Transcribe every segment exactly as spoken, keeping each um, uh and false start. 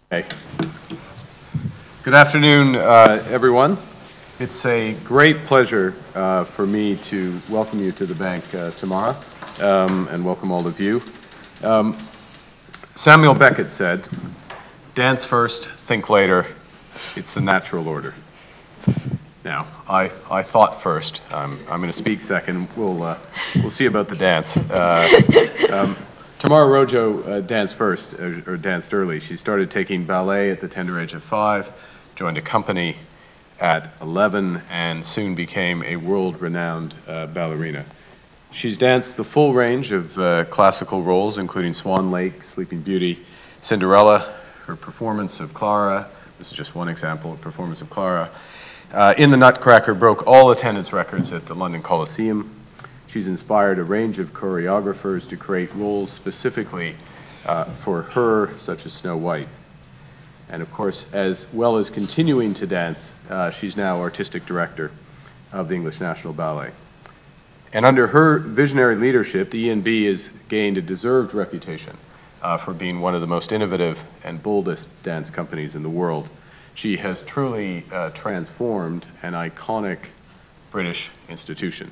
Okay. Good afternoon, uh, everyone. It's a great pleasure uh, for me to welcome you to the bank, uh, Tamara, um, and welcome all of you. Um, Samuel Beckett said, "Dance first, think later. It's the natural order." Now, I, I thought first. Um, I'm going to speak second. We'll, uh, we'll see about the dance. Uh, um, Tamara Rojo uh, danced first, or, or danced early. She started taking ballet at the tender age of five, joined a company at eleven, and soon became a world-renowned uh, ballerina. She's danced the full range of uh, classical roles, including Swan Lake, Sleeping Beauty, Cinderella, her performance of Clara. This is just one example of performance of Clara. Uh, in the Nutcracker broke all attendance records at the London Coliseum. She's inspired a range of choreographers to create roles specifically uh, for her, such as Snow White. And of course, as well as continuing to dance, uh, she's now artistic director of the English National Ballet. And under her visionary leadership, the E N B has gained a deserved reputation uh, for being one of the most innovative and boldest dance companies in the world. She has truly uh, transformed an iconic British institution.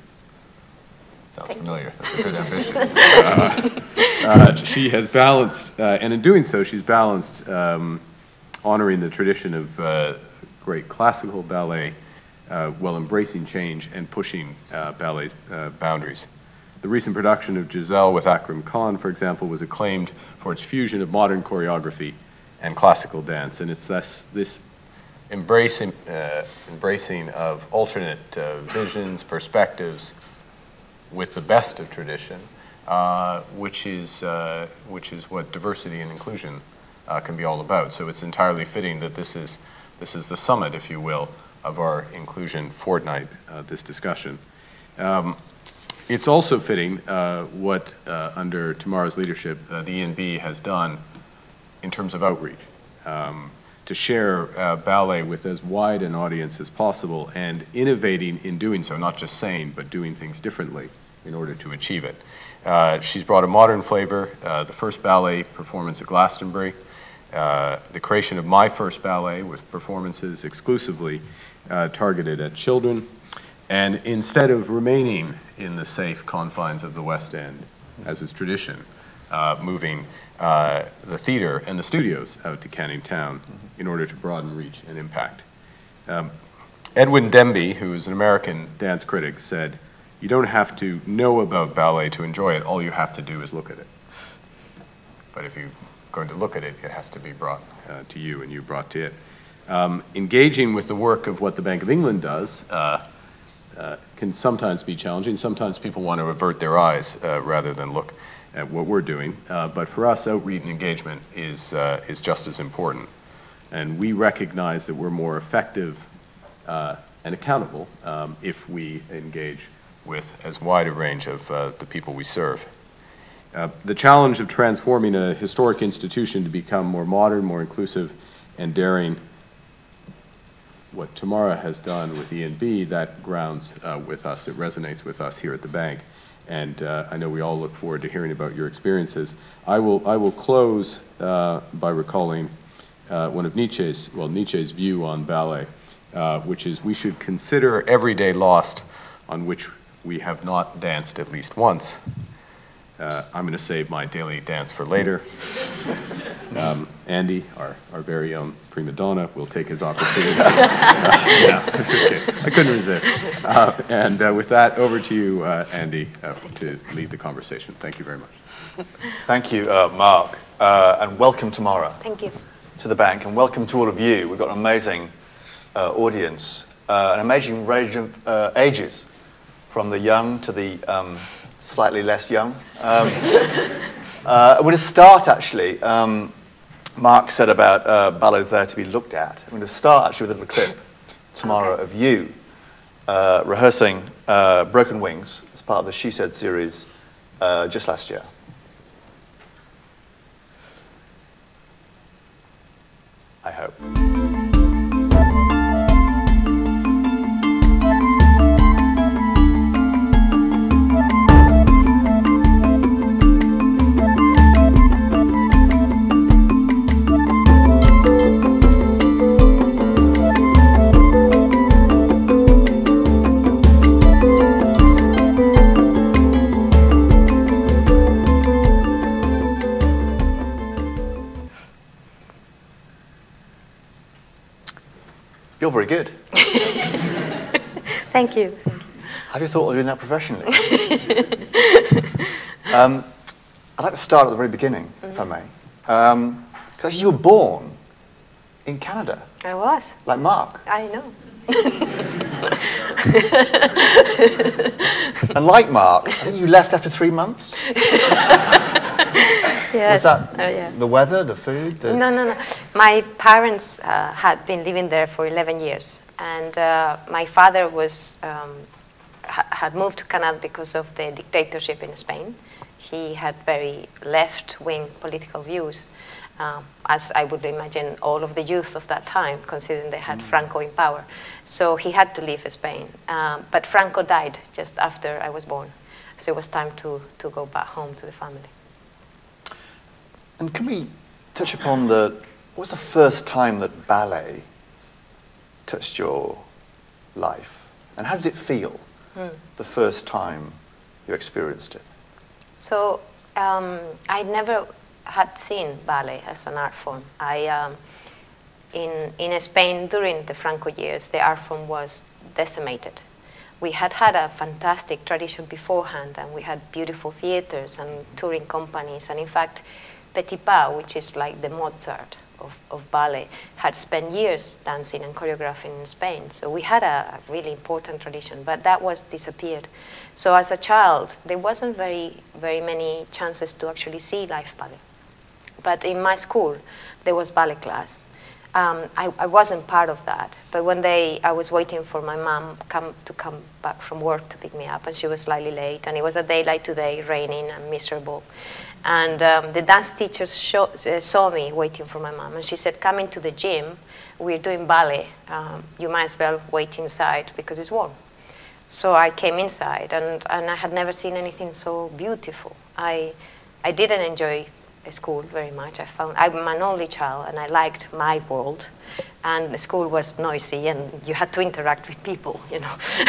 Sounds familiar. That's a good ambition. Uh, uh, she has balanced, uh, and in doing so, she's balanced um, honoring the tradition of uh, great classical ballet uh, while embracing change and pushing uh, ballet's uh, boundaries. The recent production of Giselle with Akram Khan, for example, was acclaimed for its fusion of modern choreography and classical dance, and it's thus this embracing, uh, embracing of alternate uh, visions, perspectives, with the best of tradition, uh, which is uh, which is what diversity and inclusion uh, can be all about. So it's entirely fitting that this is this is the summit, if you will, of our inclusion fortnight. Uh, this discussion. Um, it's also fitting uh, what uh, under Tamara's leadership uh, the E N B has done in terms of outreach um, to share uh, ballet with as wide an audience as possible, and innovating in doing so, not just saying, but doing things differently in order to achieve it. Uh, she's brought a modern flavor, uh, the first ballet performance at Glastonbury, uh, the creation of my first ballet with performances exclusively uh, targeted at children, and instead of remaining in the safe confines of the West End, as is tradition, uh, moving uh, the theater and the studios out to Canning Town in order to broaden reach and impact. Um, Edwin Demby, who is an American dance critic, said, "You don't have to know about ballet to enjoy it. All you have to do is look at it. But if you're going to look at it, it has to be brought uh, to you and you brought to it." Um, engaging with the work of what the Bank of England does uh, uh, can sometimes be challenging. Sometimes people want to avert their eyes uh, rather than look at what we're doing. Uh, but for us, outreach and engagement is, uh, is just as important. And we recognize that we're more effective uh, and accountable um, if we engage with as wide a range of uh, the people we serve. Uh, the challenge of transforming a historic institution to become more modern, more inclusive, and daring, what Tamara has done with E N B, that grounds uh, with us, it resonates with us here at the bank. And uh, I know we all look forward to hearing about your experiences. I will, I will close uh, by recalling uh, one of Nietzsche's, well, Nietzsche's view on ballet, uh, which is we should consider every day lost on which we have not danced at least once. Uh, I'm going to save my daily dance for later. Um, Andy, our, our very own prima donna, will take his opportunity. uh, no, just kidding. I couldn't resist. Uh, and uh, with that, over to you, uh, Andy, uh, to lead the conversation. Thank you very much. Thank you, uh, Mark, uh, and welcome, Tamara. Thank you. To the bank, and welcome to all of you. We've got an amazing uh, audience, uh, an amazing range of uh, ages, from the young to the um, slightly less young. Um, uh, we're going to start, actually. Um, Mark said about uh, ballet's there to be looked at. I'm going to start, actually, with a little clip, Tamara, of you uh, rehearsing uh, Broken Wings as part of the She Said series uh, just last year. I hope. You're very good. Thank you. Have you thought of doing that professionally? um, I'd like to start at the very beginning, mm-hmm. if I may. Um, because you were born in Canada. I was. Like Mark. I know. And like Mark, I think you left after three months? Yes. Was that uh, yeah. the weather, the food? The no, no, no. My parents uh, had been living there for eleven years. And uh, my father was, um, ha had moved to Canada because of the dictatorship in Spain. He had very left-wing political views, um, as I would imagine all of the youth of that time, considering they had mm. Franco in power. So he had to leave Spain. Um, but Franco died just after I was born. So it was time to, to go back home to the family. And can we touch upon the, what was the first time that ballet touched your life? And how did it feel mm. the first time you experienced it? So um, I never had seen ballet as an art form. I, um, in, in Spain, during the Franco years, the art form was decimated. We had had a fantastic tradition beforehand, and we had beautiful theaters and touring companies. And in fact, Petit Pas, which is like the Mozart of, of ballet, had spent years dancing and choreographing in Spain. So we had a, a really important tradition, but that was disappeared. So as a child, there wasn't very, very many chances to actually see live ballet. But in my school, there was ballet class. Um, I, I wasn't part of that, but one day I was waiting for my mom come, to come back from work to pick me up, and she was slightly late, and it was a day like today, raining and miserable. And um, the dance teacher show, uh, saw me waiting for my mom, and she said, come into the gym, we're doing ballet, um, you might as well wait inside because it's warm. So I came inside, and, and I had never seen anything so beautiful. I, I didn't enjoy school very much. I found, I'm an only child, and I liked my world, and the school was noisy, and you had to interact with people, you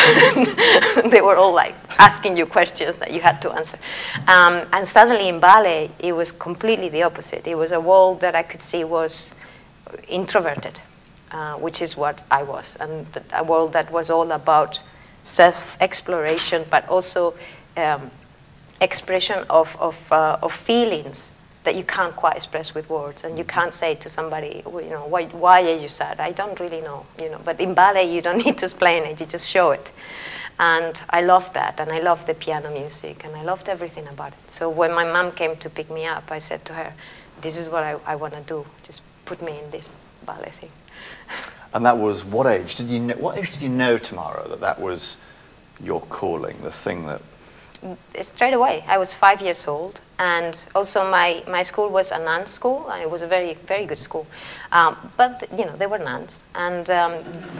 know. They were all like asking you questions that you had to answer. Um, and suddenly in ballet, it was completely the opposite. It was a world that I could see was introverted, uh, which is what I was, and a world that was all about self-exploration, but also um, expression of, of, uh, of feelings that you can't quite express with words, and you can't say to somebody, you know, why, why are you sad? I don't really know, you know. But in ballet, you don't need to explain it; you just show it. And I loved that, and I loved the piano music, and I loved everything about it. So when my mom came to pick me up, I said to her, "This is what I, I want to do. Just put me in this ballet thing." And that was what age did you know? What age did you know, Tamara, that that was your calling, the thing that? Straight away. I was five years old, and also my, my school was a nuns school, and it was a very, very good school. Um, but, you know, they were nuns, and, um,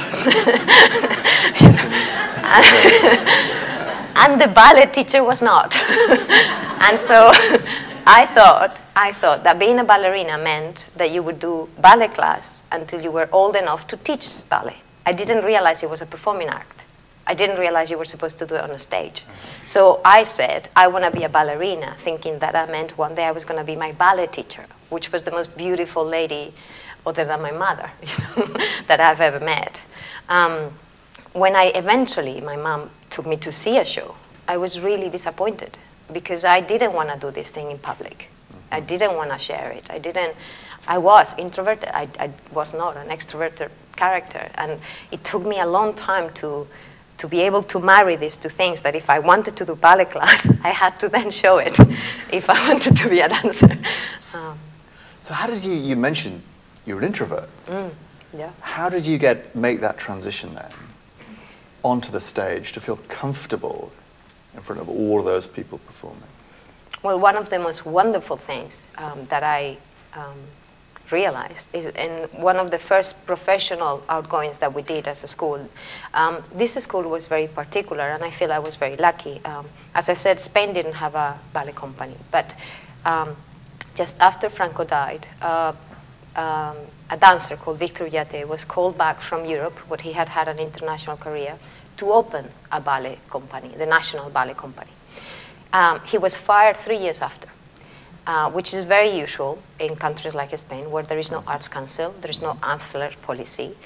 and the ballet teacher was not. And so I thought, I thought that being a ballerina meant that you would do ballet class until you were old enough to teach ballet. I didn't realize it was a performing act. I didn't realize you were supposed to do it on a stage. So I said, I want to be a ballerina, thinking that that meant one day I was going to be my ballet teacher, which was the most beautiful lady, other than my mother, you know, that I've ever met. Um, when I eventually, my mom took me to see a show, I was really disappointed because I didn't want to do this thing in public. I didn't want to share it. I didn't, I was introverted. I, I was not an extroverted character. And it took me a long time to to be able to marry these two things, that if I wanted to do ballet class, I had to then show it if I wanted to be a dancer. Um, so how did you, you mentioned you're an introvert. Mm, yeah. How did you get make that transition then onto the stage to feel comfortable in front of all of those people performing? Well, one of the most wonderful things um, that I um, realized is in one of the first professional outgoings that we did as a school. Um, this school was very particular, and I feel I was very lucky. Um, as I said, Spain didn't have a ballet company, but um, just after Franco died, uh, um, a dancer called Victor Yate was called back from Europe, where he had had an international career, to open a ballet company, the National Ballet Company. Um, he was fired three years after. Uh, which is very usual in countries like Spain, where there is no arts council, there is no ancillary policy.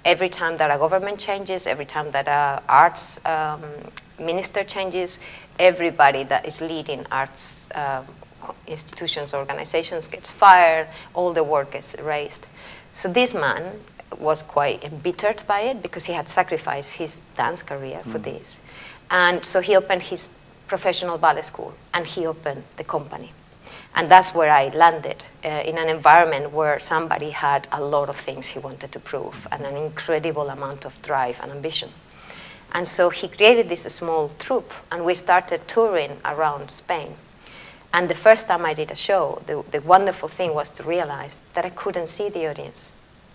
every time that a government changes, every time that a arts um, minister changes, everybody that is leading arts uh, institutions, organizations gets fired, all the work gets erased. So this man was quite embittered by it because he had sacrificed his dance career for mm. this. And so he opened his professional ballet school and he opened the company. And that's where I landed, uh, in an environment where somebody had a lot of things he wanted to prove and an incredible amount of drive and ambition. And so he created this small troupe and we started touring around Spain. And the first time I did a show, the, the wonderful thing was to realize that I couldn't see the audience.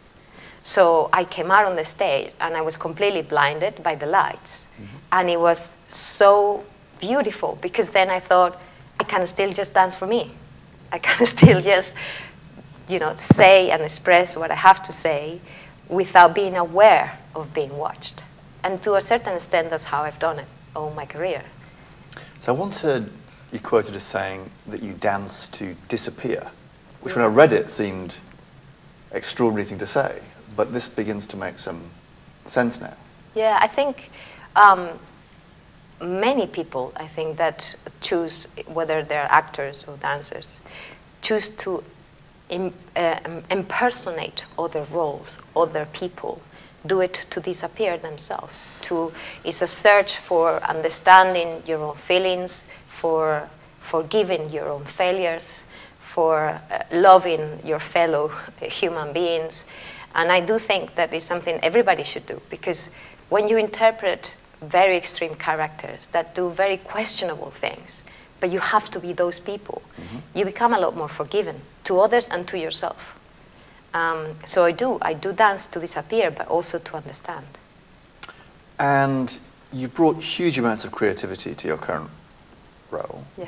So I came out on the stage and I was completely blinded by the lights. Mm-hmm. And it was so beautiful because then I thought, I can still just dance for me. I can still just, you know, say and express what I have to say without being aware of being watched. And to a certain extent, that's how I've done it all my career. So I wanted, you quoted as saying that you dance to disappear, which when I read it seemed an extraordinary thing to say, but this begins to make some sense now. Yeah, I think um, many people, I think, that choose, whether they're actors or dancers, choose to im uh, impersonate other roles, other people, do it to disappear themselves. To, it's a search for understanding your own feelings, for forgiving your own failures, for uh, loving your fellow human beings. And I do think that is something everybody should do, because when you interpret very extreme characters that do very questionable things, but you have to be those people, mm-hmm. you become a lot more forgiving to others and to yourself. Um, so I do, I do dance to disappear, but also to understand. And you brought huge amounts of creativity to your current role. Yeah.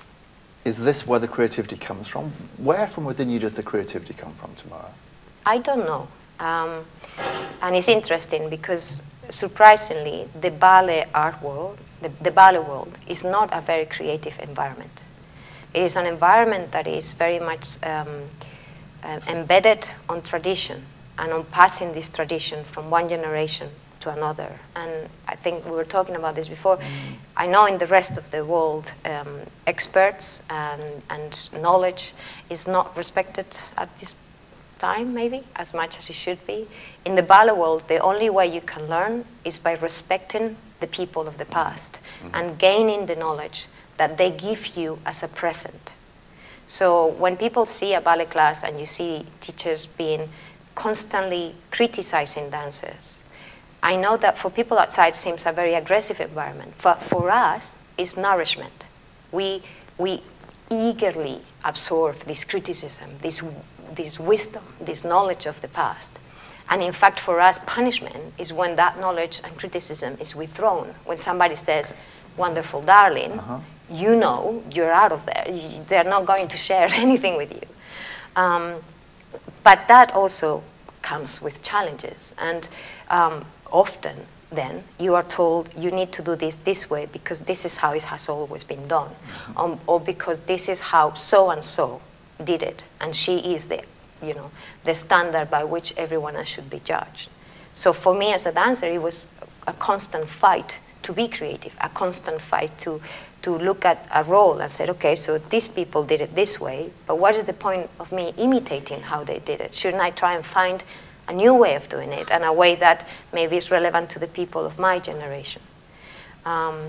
Is this where the creativity comes from? Where from within you does the creativity come from, Tamara? I don't know. Um, and it's interesting because surprisingly, the ballet art world, the, the ballet world, is not a very creative environment. It is an environment that is very much um, uh, embedded on tradition and on passing this tradition from one generation to another. And I think we were talking about this before. Mm. I know in the rest of the world, um, experts and, and knowledge is not respected at this time, maybe, as much as it should be. In the ballet world, the only way you can learn is by respecting the people of the past mm-hmm. and gaining the knowledge that they give you as a present. So when people see a ballet class and you see teachers being constantly criticizing dancers, I know that for people outside it seems a very aggressive environment, but for us, it's nourishment. We, we eagerly absorb this criticism, this this wisdom, this knowledge of the past. And in fact, for us, punishment is when that knowledge and criticism is withdrawn. When somebody says, wonderful darling, uh-huh. you know you're out of there. You, they're not going to share anything with you. Um, but that also comes with challenges. And um, often, then, you are told you need to do this this way because this is how it has always been done. Mm-hmm. um, or because this is how so-and-so did it, and she is the, you know, the standard by which everyone else should be judged. So for me as a dancer, it was a constant fight to be creative, a constant fight to, to look at a role and say, okay, so these people did it this way, but what is the point of me imitating how they did it? Shouldn't I try and find a new way of doing it, and a way that maybe is relevant to the people of my generation? Um,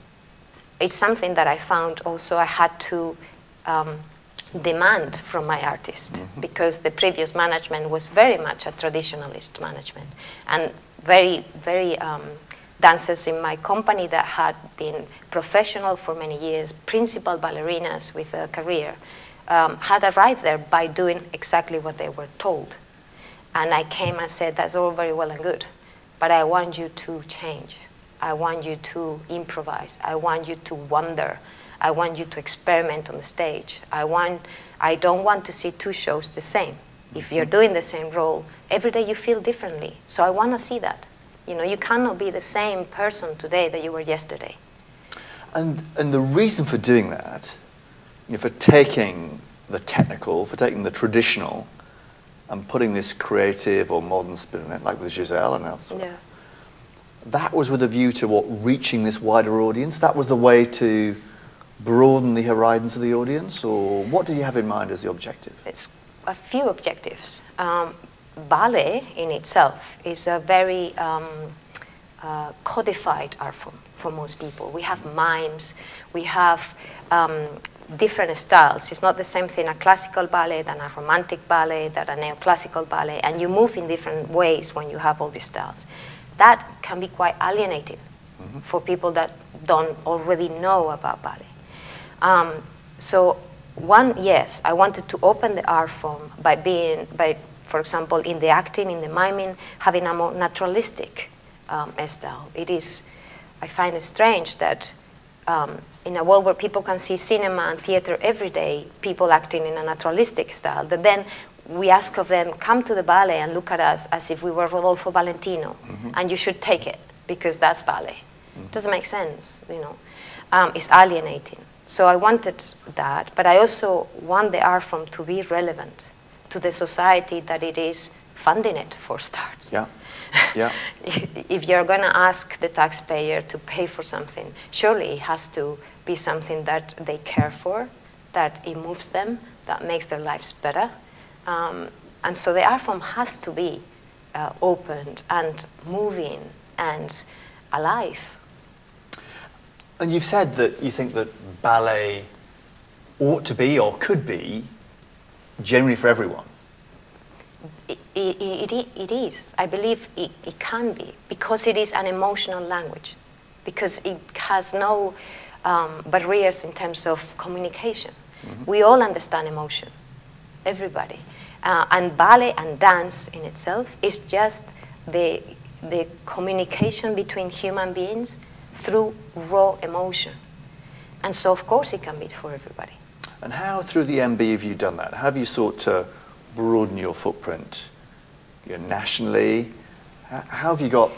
it's something that I found also I had to um, demand from my artist, mm-hmm. because the previous management was very much a traditionalist management, and very, very um, dancers in my company that had been professional for many years, principal ballerinas with a career, um, had arrived there by doing exactly what they were told. And I came and said, that's all very well and good, but I want you to change. I want you to improvise. I want you to wonder. I want you to experiment on the stage. I want, I don't want to see two shows the same. If you're doing the same role, every day you feel differently. So I want to see that. You know, you cannot be the same person today that you were yesterday. And, and the reason for doing that, you know, for taking the technical, for taking the traditional, and putting this creative or modern spin on it, like with Giselle and elsewhere. Yeah. That was with a view to what, reaching this wider audience? That was the way to broaden the horizons of the audience, or what did you have in mind as the objective? It's a few objectives. Um, ballet in itself is a very um, uh, codified art form for most people. We have mimes, we have um, different styles. It's not the same thing a classical ballet than a romantic ballet, than a neoclassical ballet, and you move in different ways when you have all these styles. That can be quite alienating mm-hmm. for people that don't already know about ballet. Um, so one, yes, I wanted to open the art form by being, by, for example, in the acting, in the miming, having a more naturalistic um, style. It is, I find it strange that um, in a world where people can see cinema and theater every day, people acting in a naturalistic style, that then we ask of them, come to the ballet and look at us as if we were Rodolfo Valentino, mm-hmm. and you should take it because that's ballet. Mm-hmm. It doesn't make sense, you know. Um, it's alienating. So I wanted that, but I also want the art form to be relevant to the society that it is funding it for starts. Yeah, yeah. If you're going to ask the taxpayer to pay for something, surely it has to be something that they care for, that it moves them, that makes their lives better. Um, and so the art form has to be uh, opened and moving and alive. And you've said that you think that ballet ought to be or could be generally for everyone. It, it, it, it is. I believe it, it can be, because it is an emotional language, because it has no um, barriers in terms of communication. Mm-hmm. We all understand emotion, everybody. Uh, and ballet and dance in itself is just the, the communication between human beings through raw emotion. And so, of course, it can be for everybody. And how, through the M B, have you done that? How have you sought to broaden your footprint, you know, nationally? How, how have you got...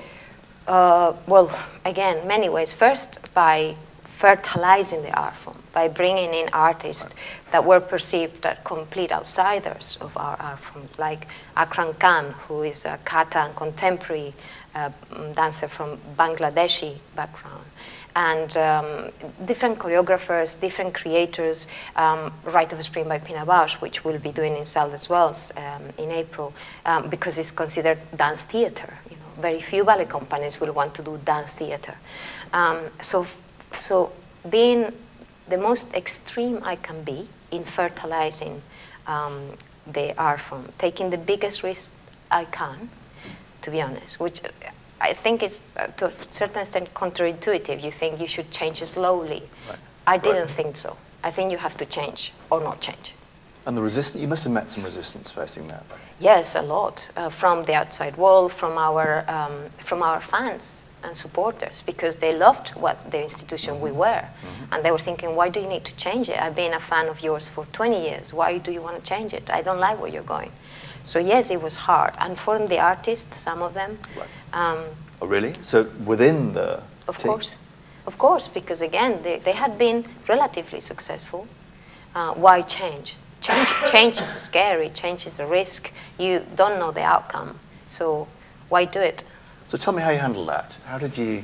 Uh, well, again, many ways. First, by fertilizing the art form, by bringing in artists right. that were perceived as complete outsiders of our art forms, like Akram Khan, who is a Kata and contemporary uh, dancer from Bangladeshi background, and um, different choreographers, different creators, um, Rite of Spring by Pina Bausch, which we'll be doing in Salle des Wells um, in April, um, because it's considered dance theater. You know, very few ballet companies will want to do dance theater. Um, so, so being the most extreme I can be in fertilizing um, the art form, taking the biggest risk I can, to be honest, which I think is, uh, to a certain extent, counterintuitive. You think you should change slowly. Right. I didn't right. think so. I think you have to change or not change. And the resistance, you must have met some resistance facing that. Yes, a lot, uh, from the outside world, from our, um, from our fans and supporters, because they loved what the institution mm-hmm. we were. Mm-hmm. And they were thinking, why do you need to change it? I've been a fan of yours for twenty years. Why do you want to change it? I don't like where you're going. So yes, it was hard. And for the artists, some of them. Right. Um, oh, really? So within the Of team? course. Of course, because again, they, they had been relatively successful. Uh, why change? Change, change is scary. Change is a risk. You don't know the outcome. So why do it? So tell me how you handled that. How did you...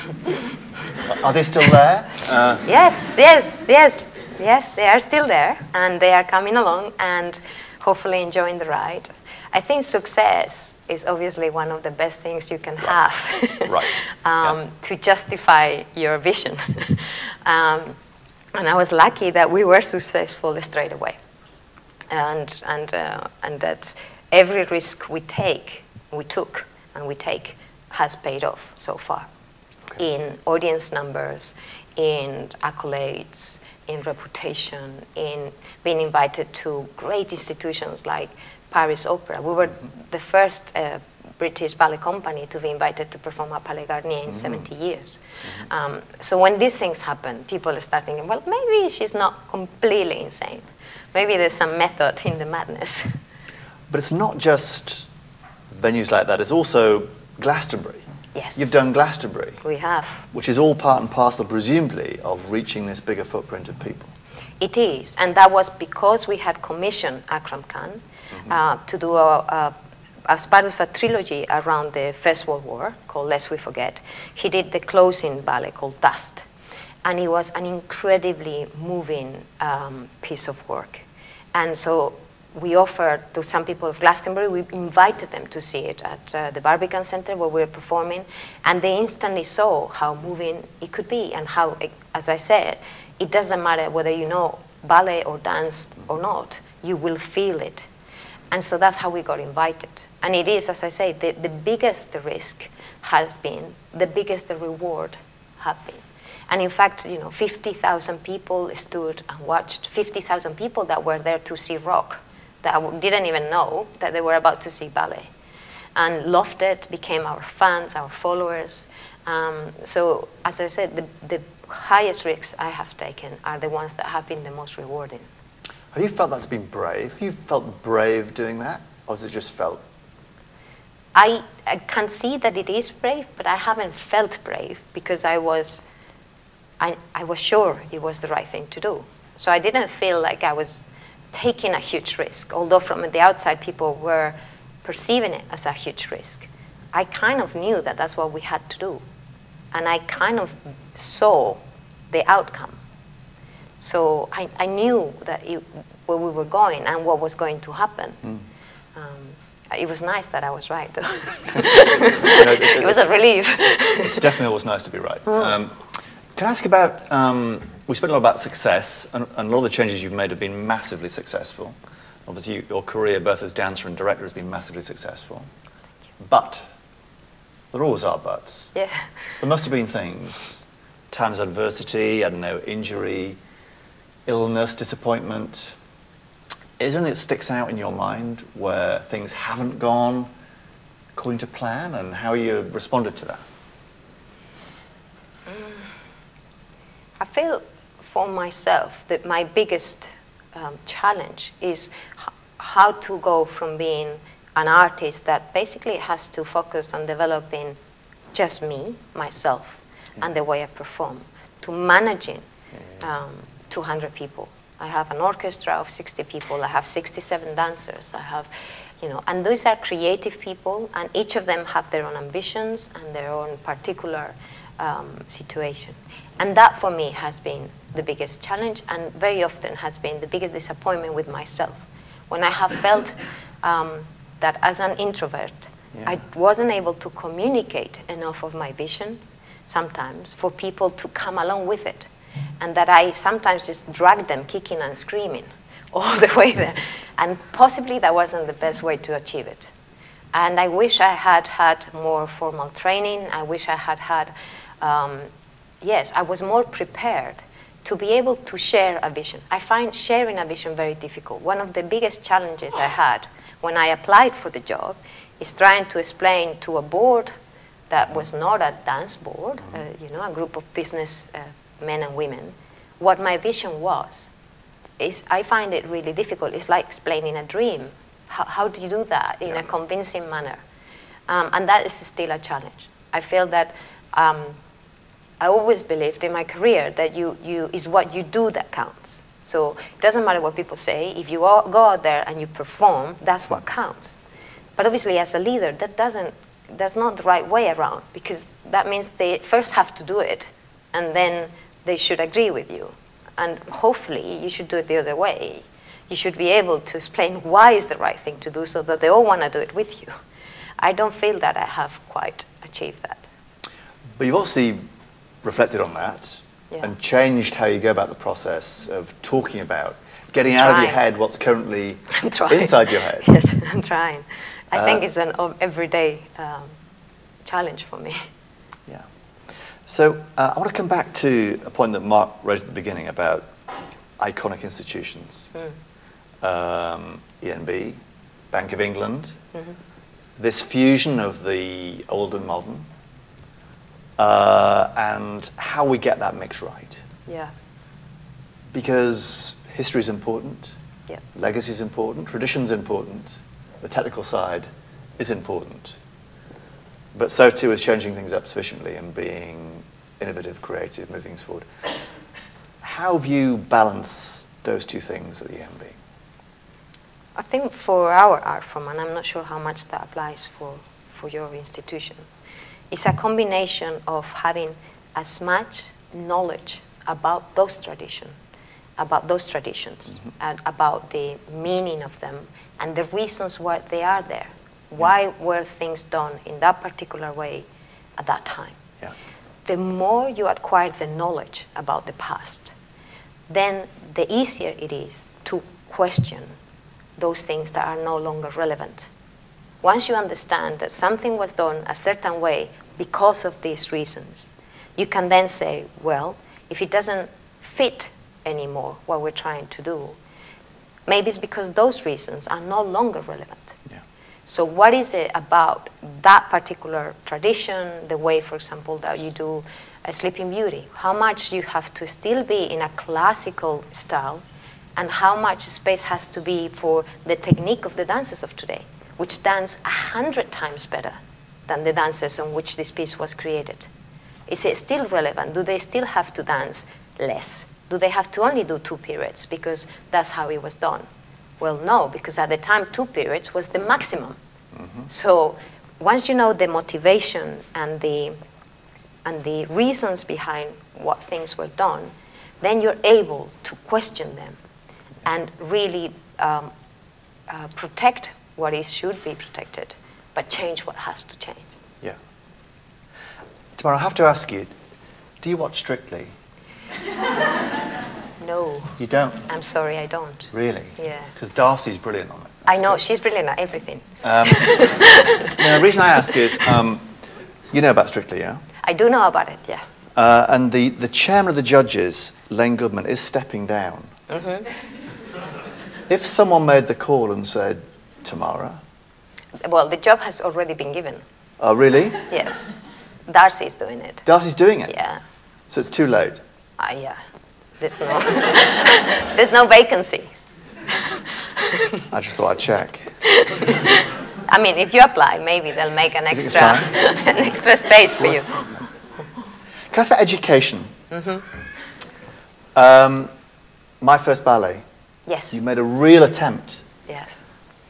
Are they still there? Uh... Yes, yes, yes. Yes, they are still there. And they are coming along and hopefully enjoying the ride. I think success is obviously one of the best things you can right. have right. um, yeah. to justify your vision. um, and I was lucky that we were successful straight away. And, and, uh, and that every risk we take, we took and we take, has paid off so far. Okay. In audience numbers, in accolades, in reputation, in being invited to great institutions like Paris Opera. We were mm-hmm. the first uh, British ballet company to be invited to perform at Palais Garnier in mm-hmm. seventy years. Mm-hmm. um, so when these things happen, people start thinking, well, maybe she's not completely insane. Maybe there's some method in the madness. But it's not just venues like that, it's also Glastonbury. Yes. You've done Glastonbury. We have. Which is all part and parcel, presumably, of reaching this bigger footprint of people. It is, and that was because we had commissioned Akram Khan mm-hmm. uh, to do a, a, as part of a trilogy around the First World War called Lest We Forget. He did the closing ballet called Dust, and it was an incredibly moving um, piece of work. And so we offered to some people of Glastonbury, we invited them to see it at uh, the Barbican Center where we were performing, and they instantly saw how moving it could be and how, as I said, it doesn't matter whether you know ballet or dance or not, you will feel it. And so that's how we got invited. And it is, as I say, the, the biggest the risk has been, the biggest the reward have been. And in fact, you know, fifty thousand people stood and watched, fifty thousand people that were there to see rock, that didn't even know that they were about to see ballet. And loved it, became our fans, our followers. Um, so, as I said, the, the highest risks I have taken are the ones that have been the most rewarding. Have you felt that's been brave? Have you felt brave doing that? Or has it just felt? I, I can see that it is brave, but I haven't felt brave because I was, I, I was sure it was the right thing to do. So I didn't feel like I was taking a huge risk, although from the outside people were perceiving it as a huge risk. I kind of knew that that's what we had to do. And I kind of saw the outcome. So I, I knew that it, where we were going and what was going to happen. Mm. Um, it was nice that I was right, though. you know, it, it was a relief. It's definitely always nice to be right. Mm. Um, can I ask about, um, we spoke a lot about success, and, and a lot of the changes you've made have been massively successful. Obviously, you, your career, both as dancer and director, has been massively successful. But there always are buts. Yeah. There must have been things, times of adversity, I don't know, injury, illness, disappointment. Is there anything that sticks out in your mind where things haven't gone according to plan and how you responded to that? Mm. I feel for myself that my biggest um, challenge is h how to go from being an artist that basically has to focus on developing just me, myself, yeah. and the way I perform, to managing yeah. um, two hundred people. I have an orchestra of sixty people, I have sixty-seven dancers, I have, you know, and these are creative people, and each of them have their own ambitions and their own particular um, situation. And that for me has been the biggest challenge, and very often has been the biggest disappointment with myself. When I have felt um, that as an introvert, yeah. I wasn't able to communicate enough of my vision sometimes for people to come along with it. And that I sometimes just drag them kicking and screaming all the way there. And possibly that wasn't the best way to achieve it. And I wish I had had more formal training. I wish I had had, um, yes, I was more prepared to be able to share a vision. I find sharing a vision very difficult. One of the biggest challenges I had when I applied for the job is trying to explain to a board that was not a dance board, uh, you know, a group of business uh, men and women, what my vision was. Is, I find it really difficult. It's like explaining a dream. How, how do you do that in yeah. a convincing manner? Um, and that is still a challenge. I feel that um, I always believed in my career that you, you is what you do that counts. So it doesn't matter what people say. If you all go out there and you perform, that's what counts. But obviously, as a leader, that doesn't, that's not the right way around, because that means they first have to do it, and then they should agree with you. And hopefully, you should do it the other way. You should be able to explain why is the right thing to do so that they all want to do it with you. I don't feel that I have quite achieved that. But you've obviously reflected on that yeah. and changed how you go about the process of talking about, getting out of your head what's currently inside your head. Yes, I'm trying. I uh, think it's an everyday um, challenge for me. Yeah. So uh, I want to come back to a point that Mark raised at the beginning about iconic institutions. Mm. Um, E N B, Bank of England, mm-hmm. this fusion of the old and modern, uh, and how we get that mix right. Yeah. Because history is important, yeah. legacy is important, tradition is important, the technical side is important. But so too is changing things up sufficiently and being innovative, creative, moving things forward. How have you balanced those two things at the E N B? I think for our art form, and I'm not sure how much that applies for, for your institution, it's a combination of having as much knowledge about those traditions, about those traditions, mm-hmm. and about the meaning of them, and the reasons why they are there. Why yeah. were things done in that particular way at that time? Yeah. The more you acquire the knowledge about the past, then the easier it is to question those things that are no longer relevant. Once you understand that something was done a certain way because of these reasons, you can then say, well, if it doesn't fit anymore what we're trying to do, maybe it's because those reasons are no longer relevant. Yeah. So what is it about that particular tradition, the way, for example, that you do a Sleeping Beauty? How much you have to still be in a classical style, and how much space has to be for the technique of the dancers of today, which dance a hundred times better than the dances on which this piece was created. Is it still relevant? Do they still have to dance less? Do they have to only do two periods because that's how it was done? Well, no, because at the time, two periods was the maximum. Mm-hmm. So once you know the motivation and the, and the reasons behind what things were done, then you're able to question them and really um, uh, protect what is should be protected, but change what has to change. Yeah. Tamara, I have to ask you, do you watch Strictly? No. You don't? I'm sorry, I don't. Really? Yeah. Because Darcy's brilliant on it. I know, she's brilliant at everything. Um, now, the reason I ask is, um, you know about Strictly, yeah? I do know about it, yeah. Uh, and the, the chairman of the judges, Len Goodman, is stepping down. Mm-hmm. If someone made the call and said, Tamara? Well, the job has already been given. Oh, really? Yes. Darcy is doing it. Darcy's doing it? Yeah. So it's too late? Ah, uh, yeah. There's no, there's no vacancy. I just thought I'd check. I mean, if you apply, maybe they'll make an extra, an extra space for you. Can I ask about education? Mm-hmm. Um, my first ballet. Yes. You made a real attempt. Yes.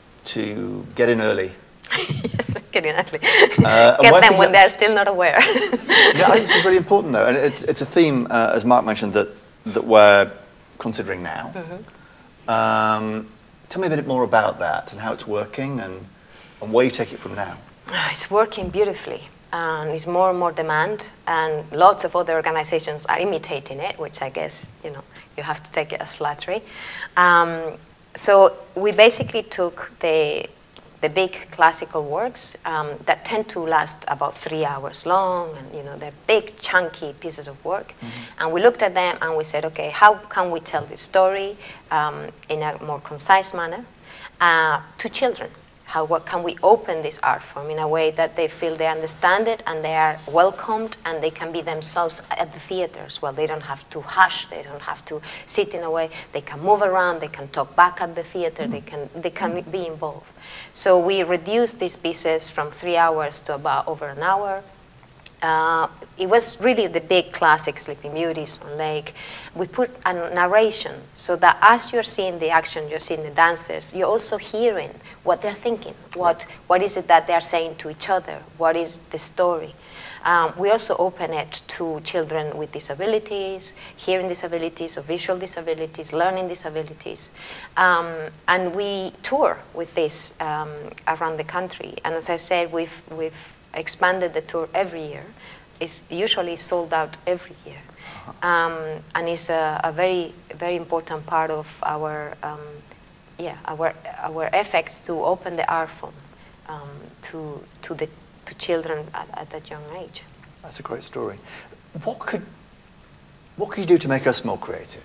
To get in early. Yes, get in early. Uh, get them when they're still not aware. Yeah, I think this is really important, though, and it's it's a theme, uh, as Mark mentioned, that that we're considering now. Mm-hmm. um, tell me a bit more about that and how it's working and and where you take it from now. It's working beautifully. And it's more and more demand, and lots of other organizations are imitating it, which I guess, you know, you have to take it as flattery. Um, so we basically took the the big classical works um, that tend to last about three hours long, and you know they're big, chunky pieces of work. Mm-hmm. And we looked at them and we said, okay, how can we tell this story um, in a more concise manner uh, to children? How what can we open this art form in a way that they feel they understand it and they are welcomed and they can be themselves at the theaters? Well, they don't have to hush, they don't have to sit in a way, they can move around, they can talk back at the theater, mm-hmm. they can they can be involved. So we reduced these pieces from three hours to about over an hour. Uh, it was really the big classic Sleeping Beauties on Lake. We put a narration so that as you're seeing the action, you're seeing the dancers, you're also hearing what they're thinking. What, what is it that they're saying to each other? What is the story? Um, we also open it to children with disabilities, hearing disabilities, or visual disabilities, learning disabilities. Um, and we tour with this um, around the country. And as I said, we've, we've expanded the tour every year. It's usually sold out every year. Um, and it's a, a very, very important part of our, um, yeah, our, our efforts to open the art form um, to, to, the, to children at, at that young age. That's a great story. What could, what could you do to make us more creative?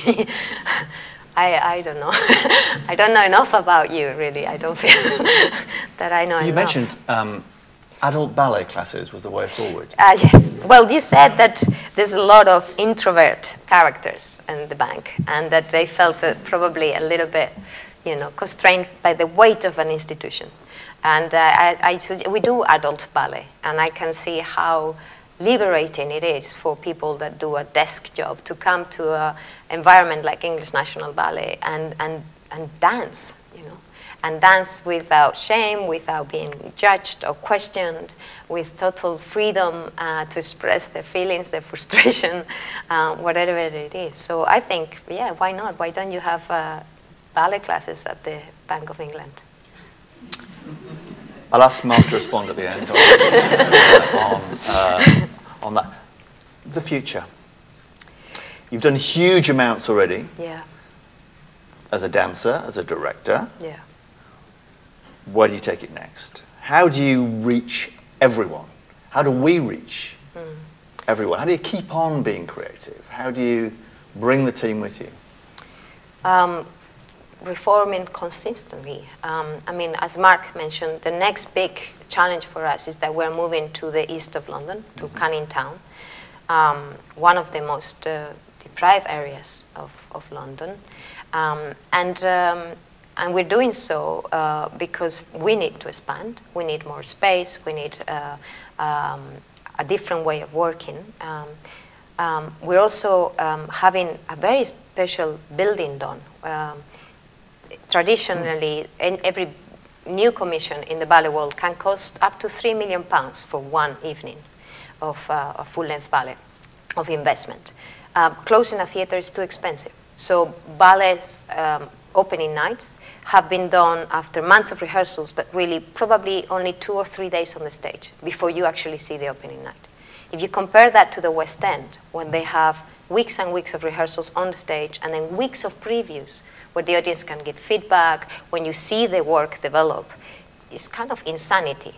I, I don't know. I don't know enough about you, really. I don't feel that I know you enough. You mentioned um, adult ballet classes was the way forward. Uh, yes. Well, you said that there's a lot of introvert characters in the bank, and that they felt uh, probably a little bit, you know, constrained by the weight of an institution. And uh, I, I, we do adult ballet, and I can see how liberating it is for people that do a desk job to come to an environment like English National Ballet and, and, and dance, you know, and dance without shame, without being judged or questioned, with total freedom uh, to express their feelings, their frustration, uh, whatever it is. So I think, yeah, why not? Why don't you have uh, ballet classes at the Bank of England? I'll ask Mark to respond at the end on, uh, on, uh, on that. The future. You've done huge amounts already. Yeah. As a dancer, as a director. Yeah. Where do you take it next? How do you reach everyone? How do we reach mm. everyone? How do you keep on being creative? How do you bring the team with you? Um, reforming consistently. Um, I mean, as Mark mentioned, the next big challenge for us is that we're moving to the east of London, to mm-hmm. Canning Town, um, one of the most uh, deprived areas of, of London. Um, and, um, and we're doing so uh, because we need to expand, we need more space, we need uh, um, a different way of working. Um, um, we're also um, having a very special building done. Um, Traditionally, in every new commission in the ballet world can cost up to three million pounds for one evening of, uh, of full-length ballet, of investment. Uh, closing a theater is too expensive. So ballets um, opening nights have been done after months of rehearsals, but really probably only two or three days on the stage before you actually see the opening night. If you compare that to the West End, when they have weeks and weeks of rehearsals on the stage and then weeks of previews, where the audience can get feedback, when you see the work develop, it's kind of insanity,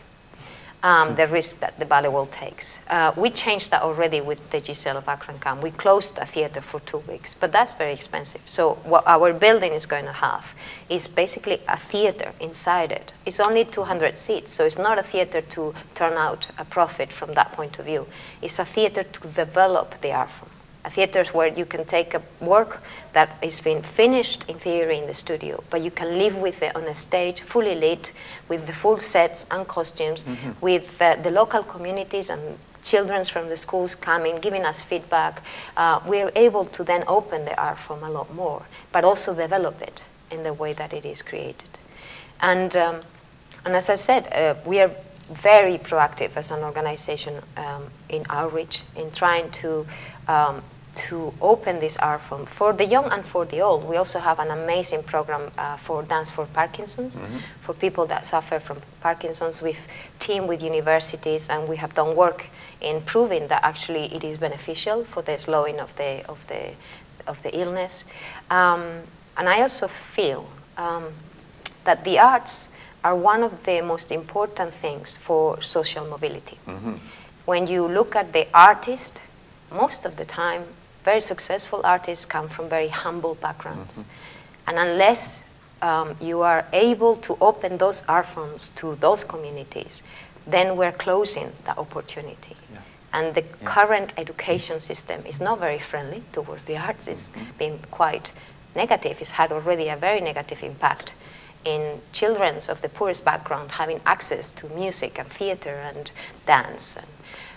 um, the risk that the ballet world takes. Uh, we changed that already with the Giselle of Akron Camp. We closed a theater for two weeks, but that's very expensive. So what our building is going to have is basically a theater inside it. It's only two hundred seats, so it's not a theater to turn out a profit from that point of view. It's a theater to develop the art form. A theater where you can take a work that is been finished in theory in the studio, but you can live with it on a stage, fully lit, with the full sets and costumes, mm-hmm. with uh, the local communities and children from the schools coming, giving us feedback. Uh, we're able to then open the art form a lot more, but also develop it in the way that it is created. And, um, and as I said, uh, we are very proactive as an organization um, in outreach, in trying to Um, to open this art form for the young and for the old. We also have an amazing program uh, for Dance for Parkinson's, mm-hmm. for people that suffer from Parkinson's. We've teamed with universities and we have done work in proving that actually it is beneficial for the slowing of the, of the, of the illness. Um, and I also feel um, that the arts are one of the most important things for social mobility. Mm-hmm. When you look at the artist, most of the time, very successful artists come from very humble backgrounds. Mm-hmm. And unless um, you are able to open those art forms to those communities, then we're closing that opportunity. Yeah. And the yeah. current education system is not very friendly towards the arts. It's mm-hmm. been quite negative. It's had already a very negative impact in children of the poorest background having access to music and theater and dance. And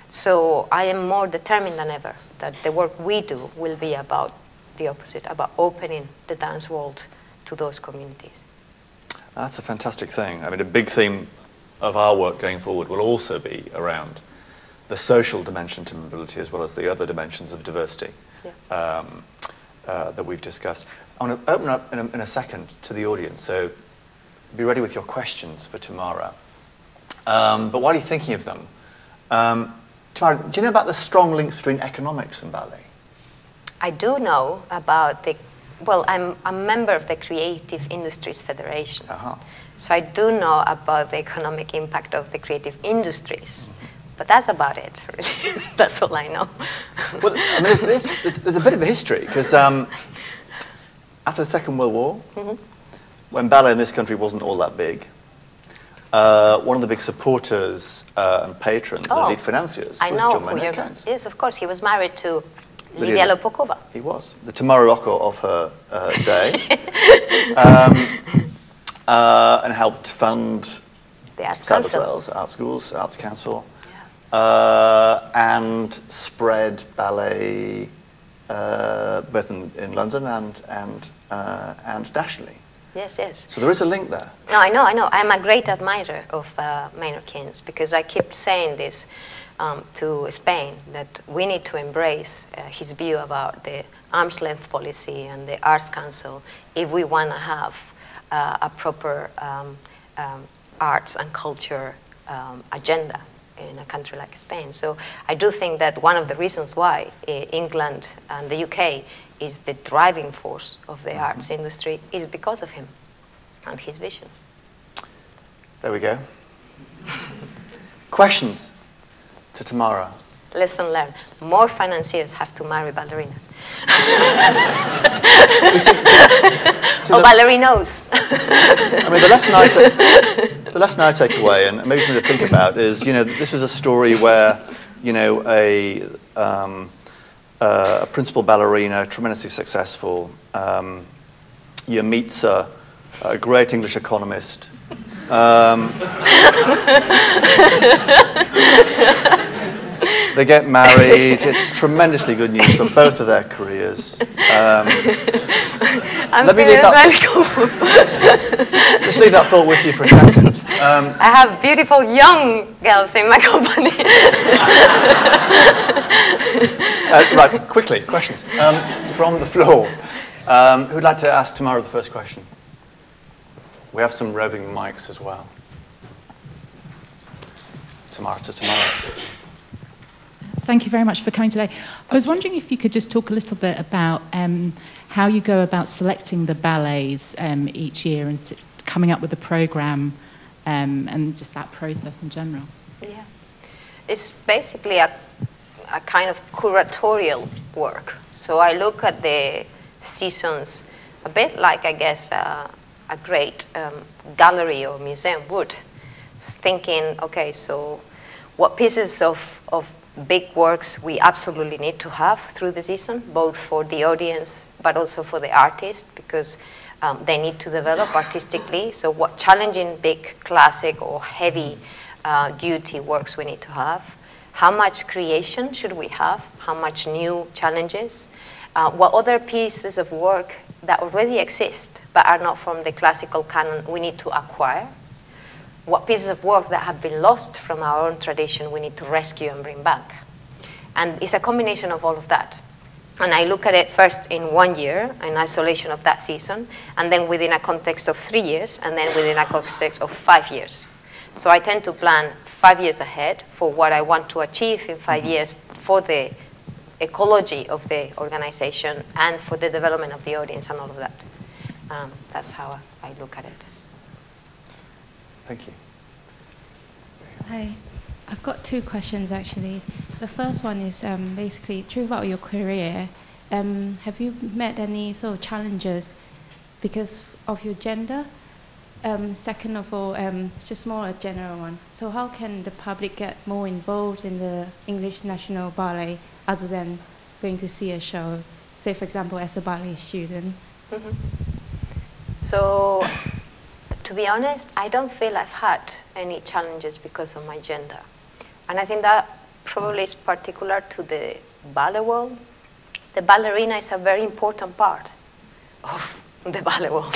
so I am more determined than ever that the work we do will be about the opposite, about opening the dance world to those communities. That's a fantastic thing. I mean, a big theme of our work going forward will also be around the social dimension to mobility as well as the other dimensions of diversity yeah. um, uh, that we've discussed. I want to open up in a, in a second to the audience, so be ready with your questions for Tamara. Um, but while you're thinking of them, um, Tamara, do you know about the strong links between economics and ballet? I do know about the, well, I'm a member of the Creative Industries Federation. Uh-huh. So I do know about the economic impact of the creative industries. Mm-hmm. But that's about it, really. That's all I know. Well, I mean, there's, there's, there's a bit of a history, because um, after the Second World War, mm-hmm. when ballet in this country wasn't all that big, uh, one of the big supporters uh, and patrons oh, and lead financiers I was know John Maynard Keynes. Yes, of course. He was married to Lidia Lopokova. He was. The Tamara Rojo of her uh, day. um, uh, and helped fund the Arts South Council. Wales, Art Schools, Arts Council. uh, and spread ballet uh, both in, in London and, and, uh, and nationally. Yes, yes. So there is a link there. No, I know, I know. I'm a great admirer of uh, Maynard Keynes because I keep saying this um, to Spain, that we need to embrace uh, his view about the arm's length policy and the Arts Council if we want to have uh, a proper um, um, arts and culture um, agenda in a country like Spain. So I do think that one of the reasons why uh, England and the U K is the driving force of the mm-hmm. arts industry is because of him and his vision. There we go. Questions to Tamara? Lesson learned. More financiers have to marry ballerinas. so or the, ballerinos. I mean, the lesson I, ta the lesson I take away, and maybe something to think about, is, you know, this was a story where, you know, a, um, uh, a principal ballerina, tremendously successful, um, you meets a, a great English economist. Um, They get married. It's tremendously good news for both of their careers. Um, I'm let me leave that. Really Let's leave that thought with you for a second. Um, I have beautiful young girls in my company. uh, right, quickly, questions um, from the floor. Um, who'd like to ask Tamara the first question? We have some roving mics as well. Tamara to Tamara. Thank you very much for coming today. I was wondering if you could just talk a little bit about um, how you go about selecting the ballets um, each year and coming up with a programme um, and just that process in general. Yeah, it's basically a, a kind of curatorial work. So I look at the seasons a bit like, I guess, uh, a great um, gallery or museum would, thinking, okay, so what pieces of, of big works we absolutely need to have through the season, both for the audience but also for the artist, because um, they need to develop artistically. So what challenging big classic or heavy uh, duty works we need to have. How much creation should we have? How much new challenges? Uh, what other pieces of work that already exist but are not from the classical canon we need to acquire? What pieces of work that have been lost from our own tradition we need to rescue and bring back. And it's a combination of all of that. And I look at it first in one year, in isolation of that season, and then within a context of three years, and then within a context of five years. So I tend to plan five years ahead for what I want to achieve in five years for the ecology of the organization and for the development of the audience and all of that. Um, that's how I look at it. Thank you. Hi. I've got two questions, actually. The first one is um, basically, throughout your career, um, have you met any sort of challenges because of your gender? Um, second of all, um, it's just more a general one. So how can the public get more involved in the English National Ballet other than going to see a show, say, for example, as a ballet student? Mm-hmm. So, to be honest, I don't feel I've had any challenges because of my gender. And I think that probably is particular to the ballet world. The ballerina is a very important part of the ballet world.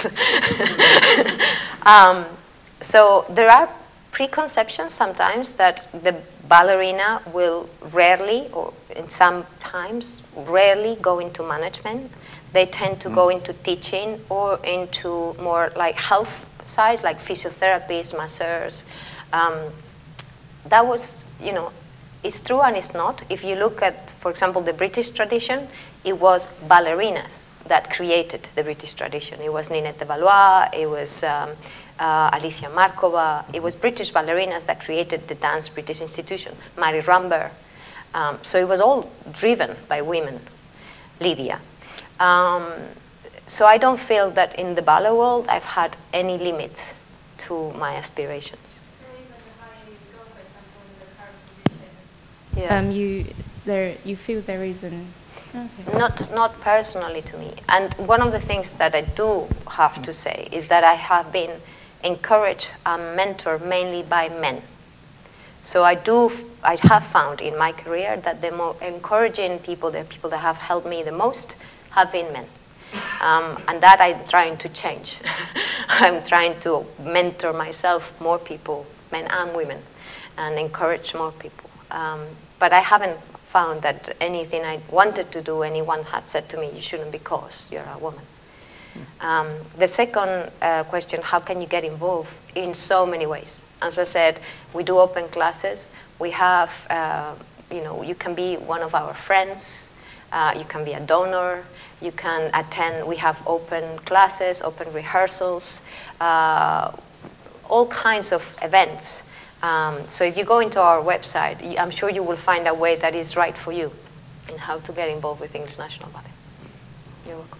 um, so there are preconceptions sometimes that the ballerina will rarely, or in some times, rarely go into management. They tend to go into teaching or into more like health sides, like physiotherapists, masseurs. Um, that was, you know, it's true and it's not. If you look at, for example, the British tradition, it was ballerinas that created the British tradition. It was Ninette de Valois, it was um, uh, Alicia Markova, it was British ballerinas that created the Dance British Institution, Mary Rumber. Um, so it was all driven by women, Lydia. Um, so I don't feel that in the ballet world I've had any limits to my aspirations. So even the higher you go, for example, in the current position, Yeah. um, you, there, you feel there is an... Okay. Not, not personally to me. And one of the things that I do have to say is that I have been encouraged and mentored mainly by men. So I do, I have found in my career that the more encouraging people, the people that have helped me the most, have been men. Um, and that I'm trying to change. I'm trying to mentor myself, more people, men and women, and encourage more people. Um, but I haven't found that anything I wanted to do, anyone had said to me, you shouldn't because you're a woman. Um, the second uh, question, how can you get involved? In so many ways. As I said, we do open classes. We have, uh, you know, you can be one of our friends. Uh, you can be a donor. You can attend, we have open classes, open rehearsals, uh, all kinds of events. Um, so if you go into our website, I'm sure you will find a way that is right for you in how to get involved with English National Ballet. You're welcome.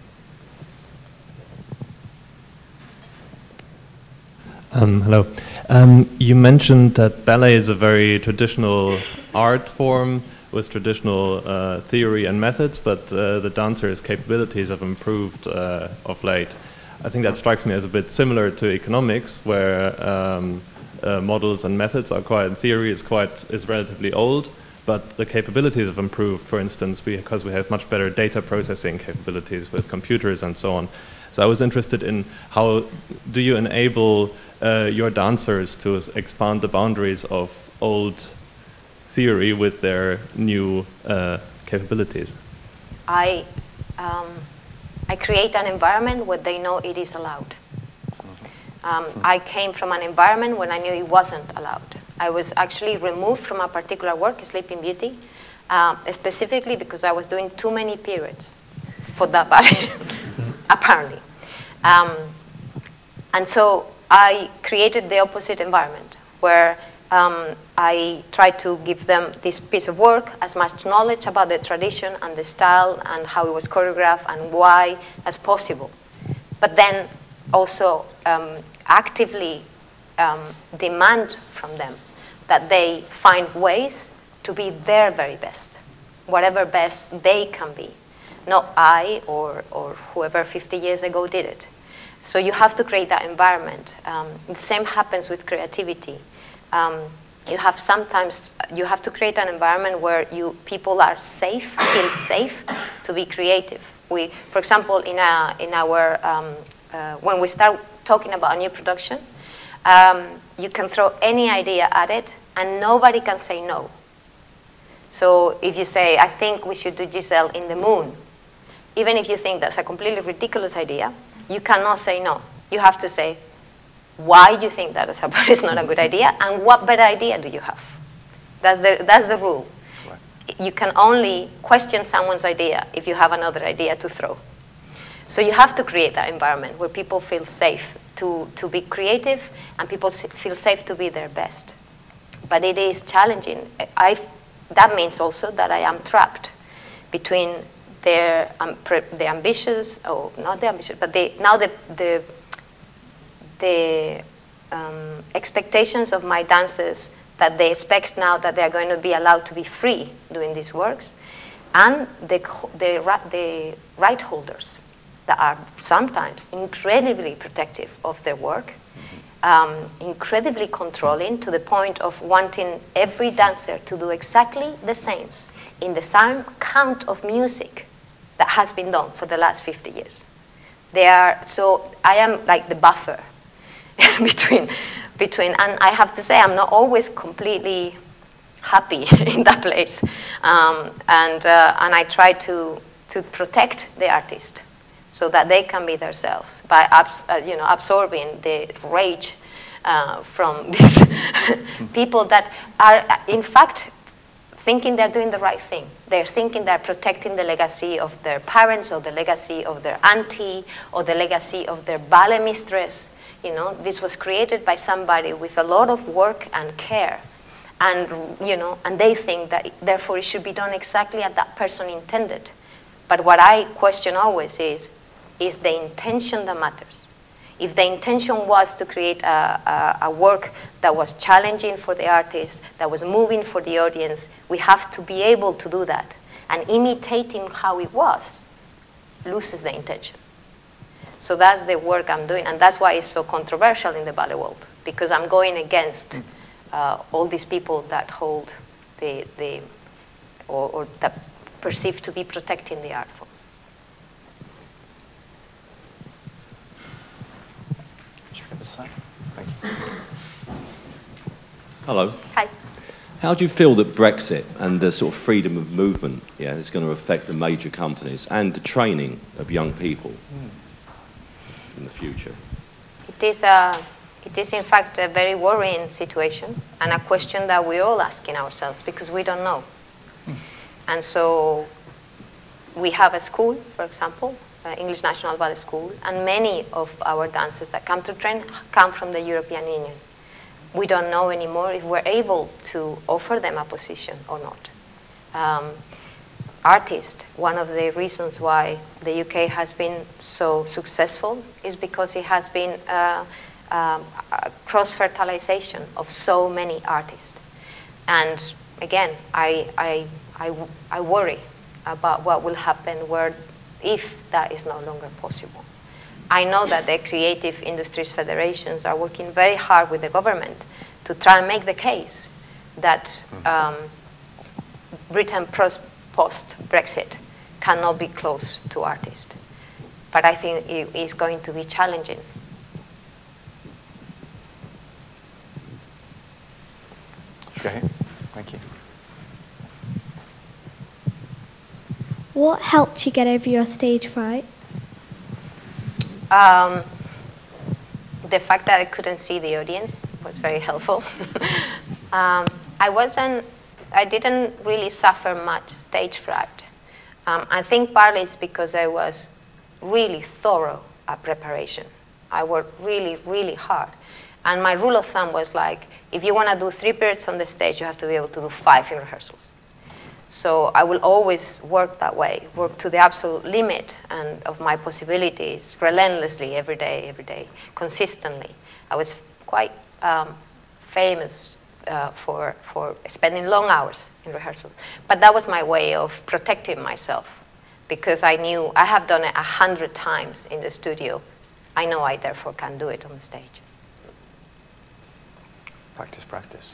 Um, hello. Um, you mentioned that ballet is a very traditional art form with traditional uh, theory and methods, but uh, the dancers' capabilities have improved uh, of late. I think that strikes me as a bit similar to economics, where um, uh, models and methods are quite, theory is quite, is relatively old, but the capabilities have improved, for instance, because we have much better data processing capabilities with computers and so on. So I was interested in how do you enable uh, your dancers to expand the boundaries of old theory with their new uh, capabilities? I, um, I create an environment where they know it is allowed. Um, I came from an environment when I knew it wasn't allowed. I was actually removed from a particular work, Sleeping Beauty, uh, specifically because I was doing too many periods for that ballet, apparently. Um, and so I created the opposite environment, where um, I tried to give them this piece of work, as much knowledge about the tradition and the style and how it was choreographed and why as possible. But then also um, actively um, demand from them that they find ways to be their very best, whatever best they can be. Not I or, or whoever fifty years ago did it. So you have to create that environment. Um, the same happens with creativity. Um, you have sometimes, you have to create an environment where you, people are safe, feel safe to be creative. We, for example, in, a, in our, um, uh, when we start talking about a new production, um, you can throw any idea at it and nobody can say no. So if you say, I think we should do Giselle in the moon, even if you think that's a completely ridiculous idea, you cannot say no. You have to say why you think that is not a good idea and what better idea do you have. That's the, that's the rule. Right. You can only question someone's idea if you have another idea to throw. So you have to create that environment where people feel safe to, to be creative and people feel safe to be their best. But it is challenging. I, that means also that I am trapped between their, um, the ambitious, or not the ambitious, but the, now the, the, the um, expectations of my dancers that they expect now that they are going to be allowed to be free doing these works, and the, the, the right holders that are sometimes incredibly protective of their work, um, incredibly controlling to the point of wanting every dancer to do exactly the same in the same count of music that has been done for the last fifty years. They are, so I am like the buffer between, between, and I have to say I'm not always completely happy in that place. Um, and, uh, and I try to, to protect the artist so that they can be themselves by abs uh, you know, absorbing the rage uh, from these people that are, in fact, thinking they're doing the right thing. They're thinking they're protecting the legacy of their parents or the legacy of their auntie or the legacy of their ballet mistress. You know, this was created by somebody with a lot of work and care. And, you know, and they think that therefore it should be done exactly as that person intended. But what I question always is, is the intention that matters. If the intention was to create a, a, a work that was challenging for the artist, that was moving for the audience, we have to be able to do that. And imitating how it was loses the intention. So that's the work I'm doing, and that's why it's so controversial in the ballet world, because I'm going against uh, all these people that hold the, the or, or that perceive to be protecting the art form. Thank you. Hello. Hi. How do you feel that Brexit and the sort of freedom of movement, yeah, is going to affect the major companies and the training of young people mm. in the future? It is, a, it is in fact a very worrying situation and a question that we're all asking ourselves because we don't know. Mm. And so we have a school, for example, uh, English National Ballet School, and many of our dancers that come to train come from the European Union. We don't know anymore if we're able to offer them a position or not. Um, artists, one of the reasons why the U K has been so successful is because it has been uh, um, a cross-fertilization of so many artists. And again, I, I, I, I worry about what will happen where, if that is no longer possible. I know that the creative industries federations are working very hard with the government to try and make the case that um, Britain post-Brexit cannot be close to artists. But I think it is going to be challenging. Okay, thank you. What helped you get over your stage fright? Um, the fact that I couldn't see the audience was very helpful. um, I wasn't, I didn't really suffer much stage fright. Um, I think partly it's because I was really thorough at preparation. I worked really, really hard. And my rule of thumb was like, if you want to do three periods on the stage, you have to be able to do five in rehearsals. So I will always work that way, work to the absolute limit and of my possibilities, relentlessly, every day, every day, consistently. I was quite um, famous uh, for, for spending long hours in rehearsals. But that was my way of protecting myself, because I knew I have done it a hundred times in the studio. I know I therefore can do it on the stage. Practice, practice.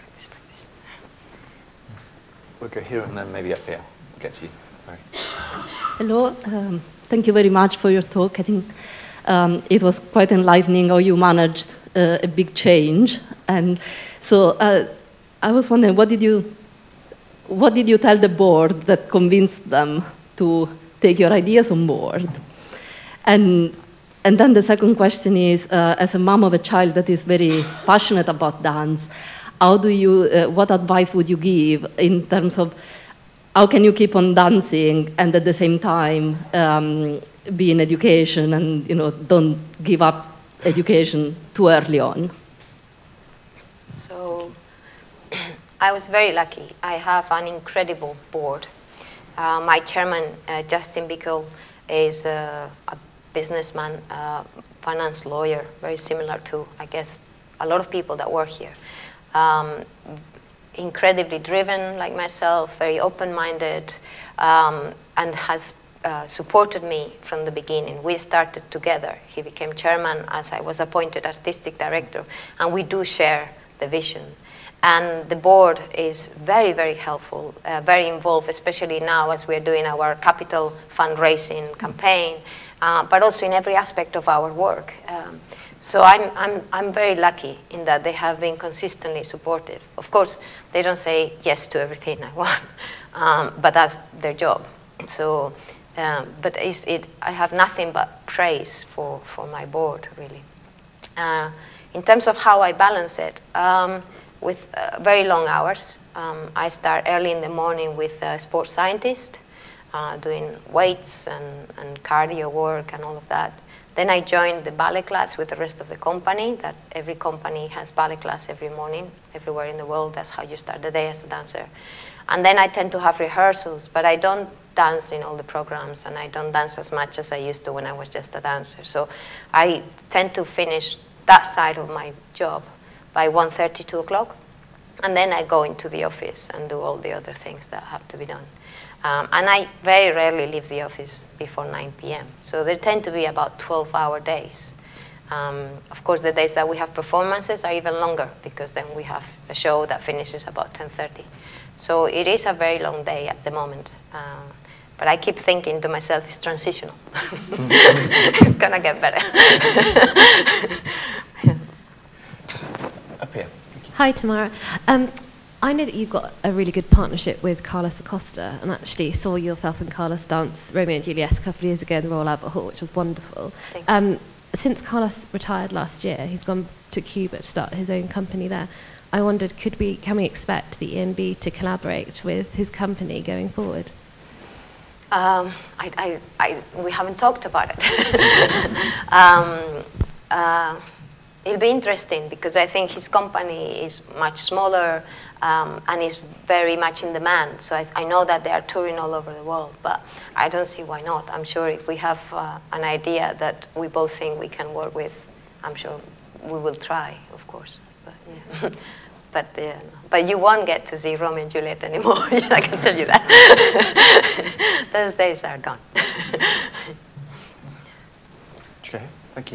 We'll go here and then maybe up here. We'll get to you. Sorry. Hello. Um, thank you very much for your talk. I think um, it was quite enlightening how you managed uh, a big change. And so uh, I was wondering, what did you, what did you tell the board that convinced them to take your ideas on board? And and then the second question is, uh, as a mom of a child that is very passionate about dance, how do you, uh, what advice would you give in terms of how can you keep on dancing and at the same time um, be in education and, you know, don't give up education too early on? So I was very lucky. I have an incredible board. Uh, my chairman, uh, Justin Bickel, is uh, a businessman, uh, finance lawyer, very similar to, I guess, a lot of people that work here. Um, incredibly driven like myself, very open-minded, um, and has uh, supported me from the beginning. We started together. He became chairman as I was appointed artistic director, and we do share the vision. And the board is very, very helpful, uh, very involved, especially now as we're doing our capital fundraising campaign, uh, but also in every aspect of our work. Um, So I'm, I'm, I'm very lucky in that they have been consistently supportive. Of course, they don't say yes to everything I want, um, but that's their job. So, um, but it's, it, I have nothing but praise for, for my board, really. Uh, in terms of how I balance it, um, with uh, very long hours, um, I start early in the morning with a sports scientist, uh, doing weights and, and cardio work and all of that. Then I joined the ballet class with the rest of the company. That every company has ballet class every morning, everywhere in the world. That's how you start the day as a dancer. And then I tend to have rehearsals, but I don't dance in all the programs, and I don't dance as much as I used to when I was just a dancer. So I tend to finish that side of my job by one thirty, two o'clock, and then I go into the office and do all the other things that have to be done. Um, and I very rarely leave the office before nine p m So they tend to be about twelve hour days. Um, of course, the days that we have performances are even longer, because then we have a show that finishes about ten thirty. So it is a very long day at the moment. Uh, but I keep thinking to myself, it's transitional. It's going to get better. Up here. Hi, Tamara. Um, I know that you've got a really good partnership with Carlos Acosta, and actually saw yourself and Carlos dance Romeo and Juliet a couple of years ago in the Royal Albert Hall, which was wonderful. Um, since Carlos retired last year, he's gone to Cuba to start his own company there. I wondered, could we, can we expect the E N B to collaborate with his company going forward? Um, I, I, I, we haven't talked about it. um, uh, it'll be interesting, because I think his company is much smaller um, and is very much in demand. So I, I know that they are touring all over the world, but I don't see why not. I'm sure if we have uh, an idea that we both think we can work with, I'm sure we will try, of course. But, yeah. But, uh, but you won't get to see Romeo and Juliet anymore, I can tell you that. Those days are gone. Okay, thank you.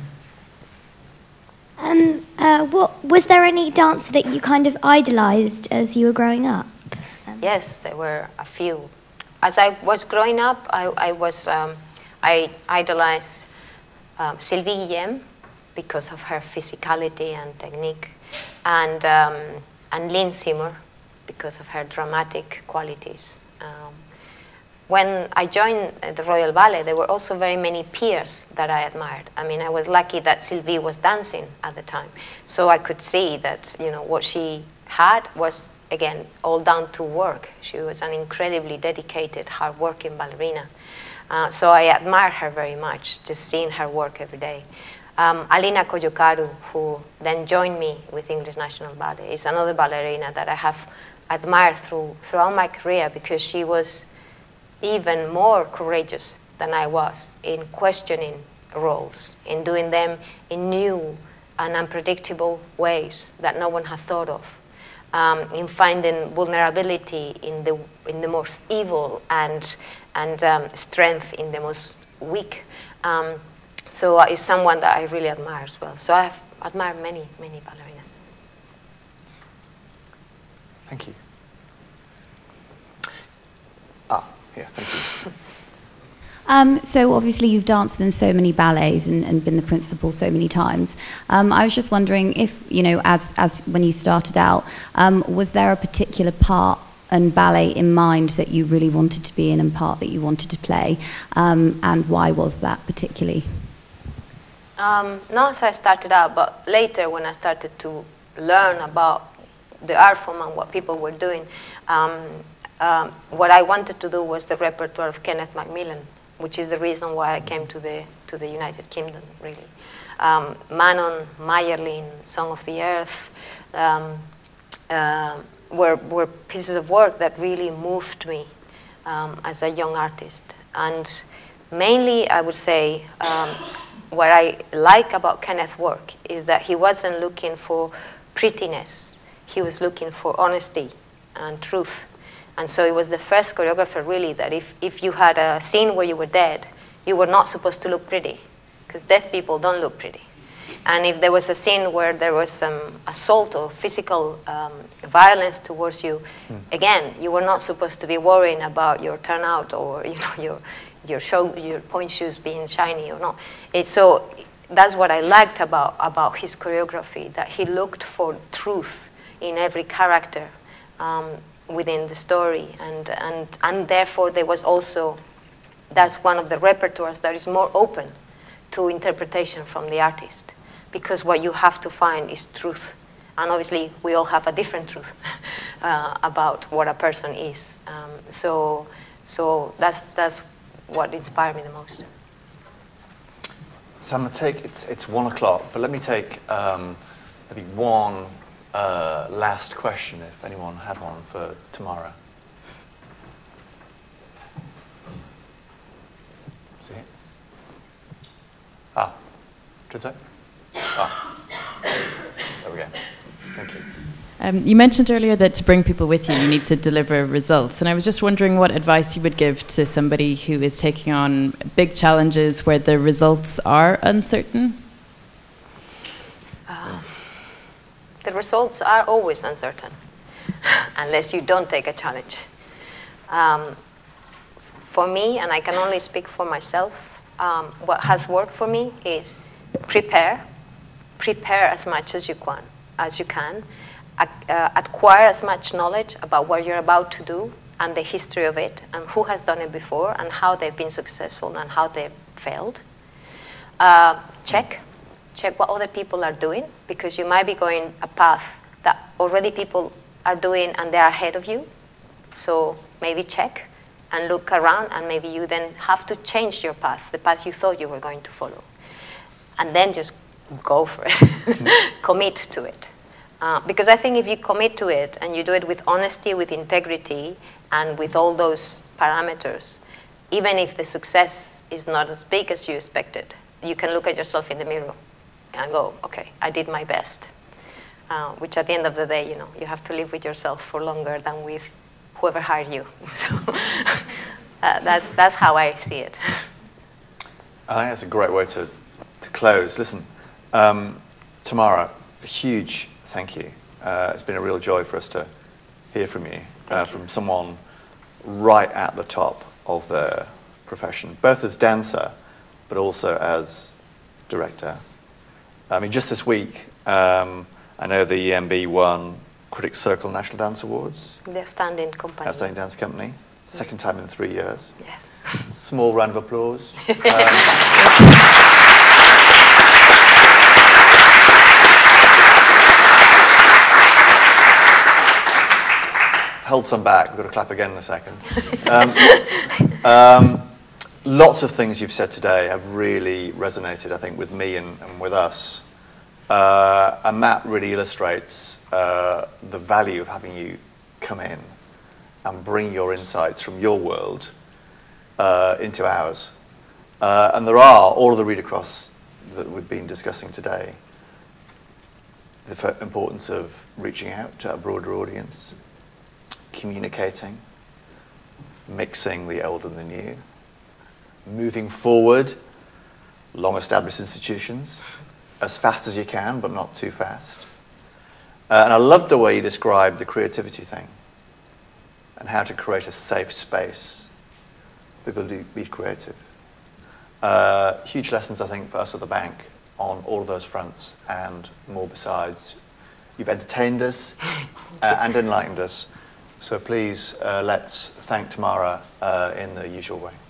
Um, uh, what, was there any dancer that you kind of idolized as you were growing up? Um, Yes, there were a few. As I was growing up, I, I was, um, I idolized um, Sylvie Guillem because of her physicality and technique. And, um, and Lynn Seymour, because of her dramatic qualities. Um, when I joined the Royal Ballet, there were also very many peers that I admired. I mean, I was lucky that Sylvie was dancing at the time, so I could see that, you know, what she had was, again, all down to work. She was an incredibly dedicated, hard-working ballerina. Uh, so I admire her very much, just seeing her work every day. Um, Alina Koyokaru, who then joined me with English National Ballet, is another ballerina that I have admired through, throughout my career, because she was even more courageous than I was in questioning roles, in doing them in new and unpredictable ways that no one had thought of, um, in finding vulnerability in the, in the most evil and, and um, strength in the most weak. Um, So uh, it's someone that I really admire as well. So I've admired many, many ballerinas. Thank you. Ah, yeah, thank you. Um, so obviously you've danced in so many ballets and, and been the principal so many times. Um, I was just wondering if, you know, as, as when you started out, um, was there a particular part and ballet in mind that you really wanted to be in and part that you wanted to play? Um, and why was that particularly? Um, not as I started out, but later when I started to learn about the art form and what people were doing, um, um, what I wanted to do was the repertoire of Kenneth Macmillan, which is the reason why I came to the, to the United Kingdom, really. Um, Manon, Mayerlin, Song of the Earth, um, uh, were, were pieces of work that really moved me um, as a young artist. And mainly, I would say, um, what I like about Kenneth's work is that he wasn't looking for prettiness. He was looking for honesty and truth. And so it was the first choreographer, really, that if, if you had a scene where you were dead, you were not supposed to look pretty, because dead people don't look pretty. And if there was a scene where there was some assault or physical um, violence towards you, mm. again, you were not supposed to be worrying about your turnout or, you know, your your show, your point shoes being shiny or not. It, so that's what I liked about, about his choreography, that he looked for truth in every character um, within the story. And, and, and therefore there was also, that's one of the repertoires that is more open to interpretation from the artist, because what you have to find is truth. And obviously we all have a different truth uh, about what a person is. Um, so, so that's, that's what inspired me the most. So I'm going to take, it's, it's one o'clock, but let me take um, maybe one uh, last question, if anyone had one for Tamara. See it? Ah, did I? Ah, there we go. Thank you. Um, you mentioned earlier that to bring people with you, you need to deliver results. And I was just wondering what advice you would give to somebody who is taking on big challenges where the results are uncertain? results are always uncertain, unless you don't take a challenge. Um, for me, and I can only speak for myself, um, what has worked for me is prepare, prepare as much as you can, as you can, uh, acquire as much knowledge about what you're about to do and the history of it, and who has done it before, and how they've been successful and how they've failed. Uh, check, check what other people are doing, because you might be going a path that already people are doing and they are ahead of you. So maybe check and look around, and maybe you then have to change your path, the path you thought you were going to follow. And then just go for it, mm-hmm. Commit to it. Uh, because I think if you commit to it and you do it with honesty, with integrity, and with all those parameters, even if the success is not as big as you expected, you can look at yourself in the mirror and go, okay, I did my best. Uh, which at the end of the day, you know, you have to live with yourself for longer than with whoever hired you. So uh, that's, that's how I see it. I think that's a great way to, to close. Listen, um, Tamara, a huge thank you. Uh, it's been a real joy for us to hear from you, uh, from someone right at the top of their profession, both as dancer, but also as director. I mean, just this week, um, I know the E M B won Critics Circle National Dance Awards. The Outstanding Company. Outstanding Dance Company. Second time in three years. Yes. Small round of applause. um, Hold some back. We've got to clap again in a second. Um, um, lots of things you've said today have really resonated, I think, with me and, and with us. Uh, and that really illustrates uh, the value of having you come in and bring your insights from your world uh, into ours. Uh, and there are all of the read across that we've been discussing today. The importance of reaching out to a broader audience, communicating, mixing the old and the new, moving forward, long-established institutions, as fast as you can, but not too fast. Uh, and I love the way you described the creativity thing and how to create a safe space for people to be creative. Uh, huge lessons, I think, for us at the bank on all of those fronts and more besides. You've entertained us uh, and enlightened us. So please, uh, let's thank Tamara uh, in the usual way.